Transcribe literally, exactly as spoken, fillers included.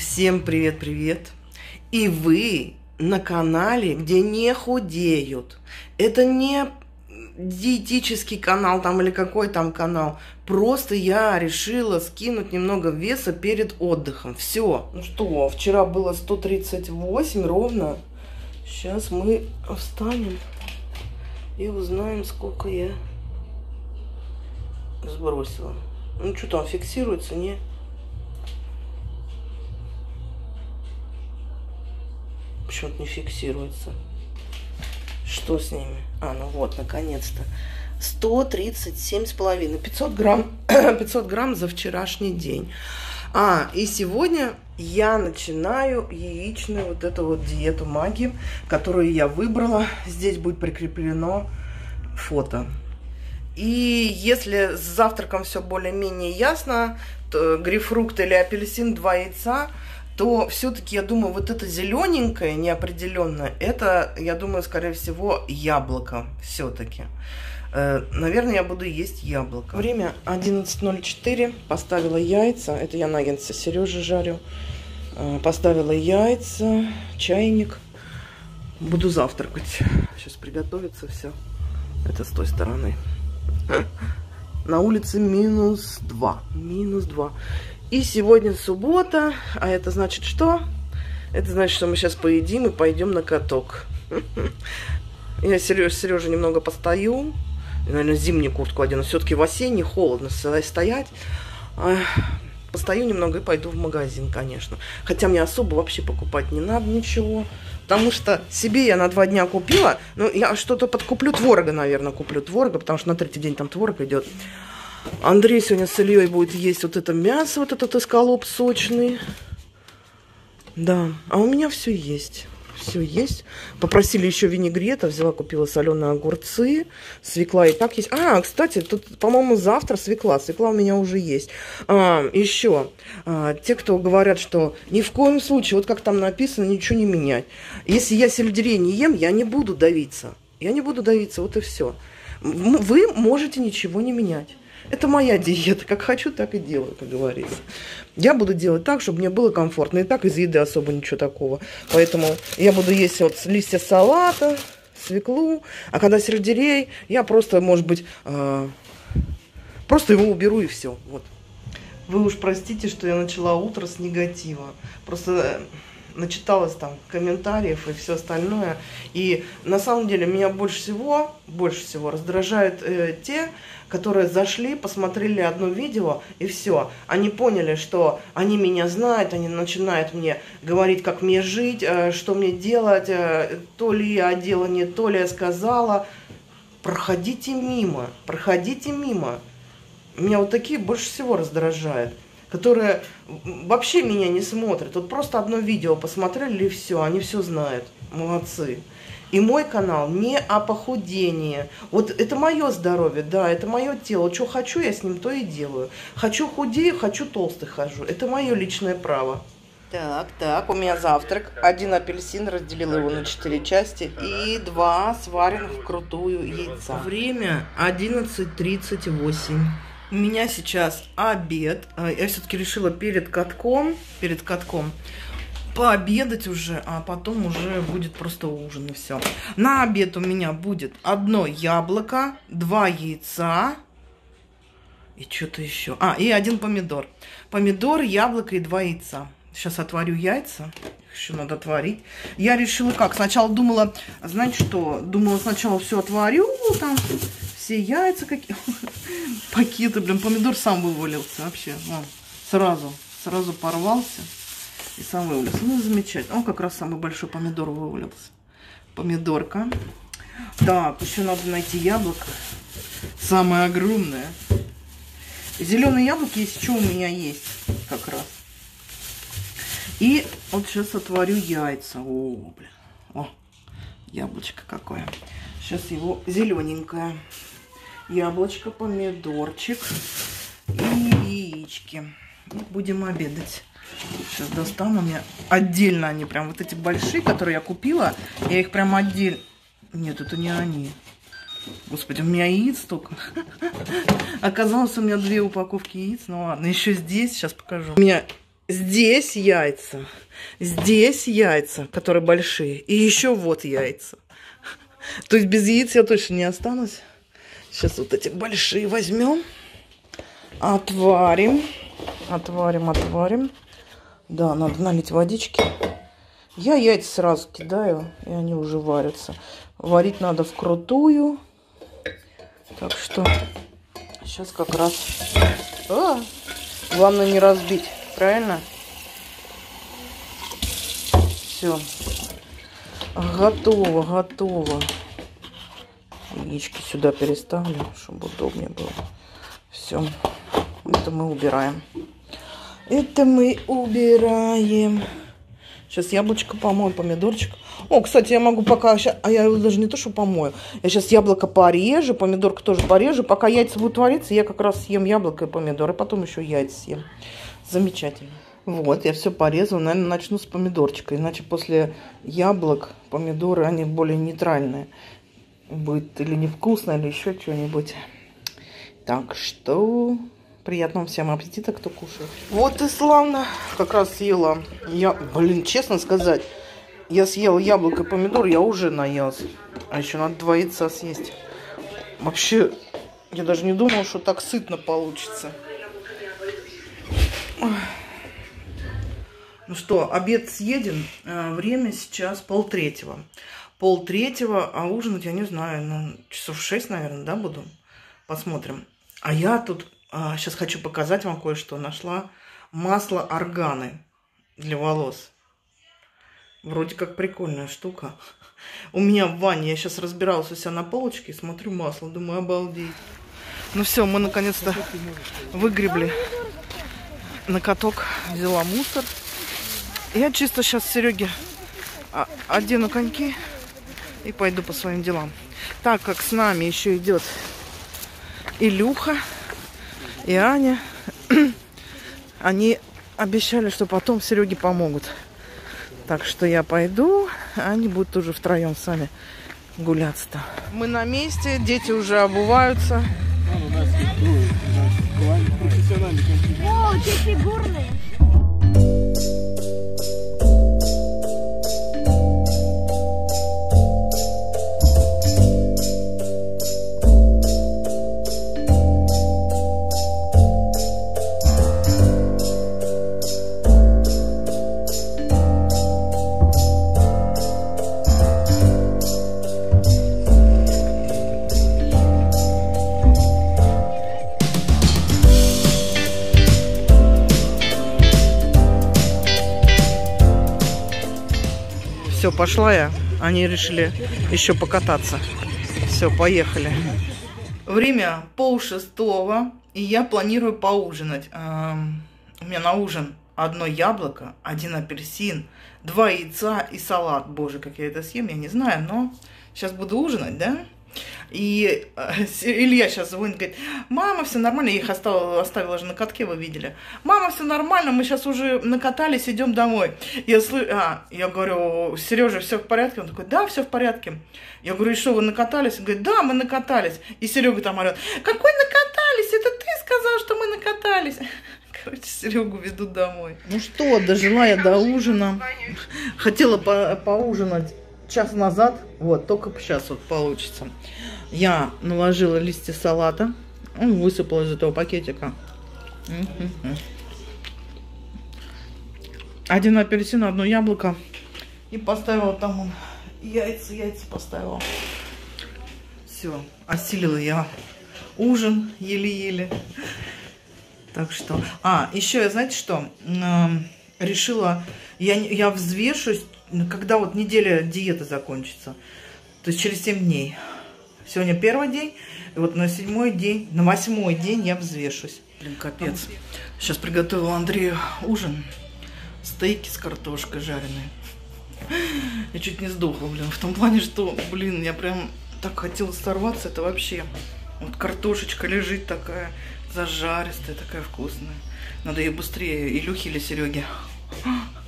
Всем привет-привет! И вы на канале, где не худеют. Это не диетический канал там или какой там канал. Просто я решила скинуть немного веса перед отдыхом. Все. Ну что, вчера было сто тридцать восемь ровно. Сейчас мы встанем и узнаем, сколько я сбросила. Ну что там, фиксируется, не? Почему-то не фиксируется. Что с ними? А, ну вот, наконец-то. сто тридцать семь с половиной. пятьсот грамм, пятьсот грамм за вчерашний день. А, и сегодня я начинаю яичную вот эту вот диету Маги, которую я выбрала. Здесь будет прикреплено фото. И если с завтраком все более-менее ясно, то грейпфрукт или апельсин, два яйца, то все-таки, я думаю, вот это зелененькое, неопределенное, это, я думаю, скорее всего, яблоко все-таки. Э, наверное, я буду есть яблоко. Время одиннадцать ноль четыре. Поставила яйца. Это я наггетсы Сережи жарю. Э, поставила яйца, чайник. Буду завтракать. Сейчас приготовится все. Это с той стороны. На улице минус два. Минус два. И сегодня суббота, а это значит что? Это значит, что мы сейчас поедим и пойдем на каток. Я с Сережей немного постою. Наверное, зимнюю куртку одену. Все-таки в осенний холодно стоять. Постою немного и пойду в магазин, конечно. Хотя мне особо вообще покупать не надо ничего. Потому что себе я на два дня купила. Ну, я что-то подкуплю. Творога, наверное, куплю творога, потому что на третий день там творог идет. Андрей сегодня с Ильей будет есть вот это мясо, вот этот эскалоп сочный. Да, а у меня все есть. Все есть. Попросили еще винегрета, взяла, купила соленые огурцы, свекла и так есть. А, кстати, тут, по-моему, завтра свекла. Свекла у меня уже есть. А, еще, а, те, кто говорят, что ни в коем случае, вот как там написано, ничего не менять. Если я сельдерей не ем, я не буду давиться. Я не буду давиться, вот и все. Вы можете ничего не менять. Это моя диета. Как хочу, так и делаю, как говорится. Я буду делать так, чтобы мне было комфортно. И так из еды особо ничего такого. Поэтому я буду есть вот листья салата, свеклу. А когда сельдерей, я просто, может быть, э, просто его уберу и все. Вот. Вы уж простите, что я начала утро с негатива. Просто начиталась там комментариев и все остальное. И на самом деле меня больше всего, больше всего раздражают э, те, которые зашли, посмотрели одно видео и все. Они поняли, что они меня знают, они начинают мне говорить, как мне жить, э, что мне делать, э, то ли я одела не то ли я сказала. Проходите мимо, проходите мимо. Меня вот такие больше всего раздражают, которые вообще меня не смотрят. Вот просто одно видео посмотрели и все, они все знают. Молодцы. И мой канал не о похудении. Вот это мое здоровье, да, это мое тело. Что хочу, я с ним то и делаю. Хочу худею, хочу толстый хожу. Это мое личное право. Так, так, у меня завтрак. Один апельсин, разделила его на четыре части. И два сваренных вкрутую яйца. Время одиннадцать тридцать восемь. У меня сейчас обед. Я все-таки решила перед катком, перед катком пообедать уже, а потом уже будет просто ужин и все. На обед у меня будет одно яблоко, два яйца и что-то еще. А, и один помидор. Помидор, яблоко и два яйца. Сейчас отварю яйца. Еще надо отварить. Я решила как? Сначала думала, знаете что? Думала сначала все отварю, там все яйца какие. Пакеты, блин, помидор сам вывалился вообще. Вон, сразу, сразу порвался. И сам вывалился. Ну, замечательно. Он как раз самый большой помидор вывалился. Помидорка. Так, еще надо найти яблоко. Самое огромное. Зеленые яблоки, если что, у меня есть как раз. И вот сейчас отварю яйца. О, блин. О, яблочко какое. Сейчас его зелененькое. Яблочко, помидорчик и яички. И будем обедать. Сейчас достану. У меня отдельно они прям. Вот эти большие, которые я купила. Я их прям отдельно... Нет, это не они. Господи, у меня яиц столько. Оказалось, у меня две упаковки яиц. Ну ладно, еще здесь. Сейчас покажу. У меня Здесь яйца. Здесь яйца, которые большие. И еще вот яйца. То есть без яиц я точно не останусь. Сейчас вот эти большие возьмем. Отварим. Отварим, отварим. Да, надо налить водички. Я яйца сразу кидаю, и они уже варятся. Варить надо вкрутую. Так что сейчас как раз... А, главное не разбить, правильно? Все. Готово, готово. Яички сюда переставлю, чтобы удобнее было. Все. Это мы убираем. Это мы убираем. Сейчас яблочко помою, помидорчик. О, кстати, я могу пока... А я его даже не то, что помою. Я сейчас яблоко порежу, помидорку тоже порежу. Пока яйца будут вариться, я как раз съем яблоко и помидор. И потом еще яйца съем. Замечательно. Вот, я все порезала. Наверное, начну с помидорчика. Иначе после яблок помидоры, они более нейтральные. Будет или невкусно, или еще что-нибудь. Так что... Приятного всем аппетита, кто кушает. Вот и славно. Как раз съела. Я, блин, честно сказать, я съела яблоко и помидор, я уже наелся. А еще надо два яйца съесть. Вообще, я даже не думала, что так сытно получится. Ну что, обед съеден. Время сейчас полтретьего. Полтретьего, а ужинать, я не знаю, ну, часов шесть, наверное, да, буду? Посмотрим. А я тут... Сейчас хочу показать вам кое-что. Нашла масло органы для волос. Вроде как прикольная штука. У меня в ванне, я сейчас разбиралась у себя на полочке, смотрю масло, думаю, обалдеть. Ну все, мы наконец-то выгребли на каток, взяла мусор. Я чисто сейчас Сереге одену коньки и пойду по своим делам. Так как с нами еще идет Илюха и Аня, они обещали, что потом Сереге помогут. Так что я пойду, а они будут уже втроем сами гуляться-то. Мы на месте, дети уже обуваются. О, те фигурные. Все, пошла я. Они решили еще покататься. Все, поехали. Время полшестого, и я планирую поужинать. У меня на ужин одно яблоко, один апельсин, два яйца и салат. Боже, как я это съем, я не знаю, но сейчас буду ужинать, да? И Илья сейчас звонит, говорит: мама, все нормально, я их оставила, оставила же на катке, вы видели. Мама, все нормально, мы сейчас уже накатались, идем домой. Я, сл... а, я говорю: Сережа, все в порядке? Он такой: да, все в порядке. Я говорю: и что, вы накатались? Он говорит: да, мы накатались. И Серега там орет: какой накатались? Это ты сказал, что мы накатались. Короче, Серегу ведут домой. Ну что, дожила я до ужина. Хотела по поужинать час назад, вот, только сейчас вот получится. Я наложила листья салата, он высыпал из этого пакетика. Один апельсин, одно яблоко. И поставила там он яйца, яйца поставила. Все, осилила я ужин еле-еле. Так что... А, еще я, знаете что, решила, я, я взвешусь, когда вот неделя диеты закончится. То есть через семь дней. Сегодня первый день. И вот на седьмой день, на восьмой день я взвешусь. Блин, капец. Сейчас приготовила Андрею ужин. Стейки с картошкой жареной. Я чуть не сдохла, блин. В том плане, что, блин, я прям так хотела сорваться. Это вообще... Вот картошечка лежит такая зажаристая, такая вкусная. Надо ее быстрее Илюхе или Сереге.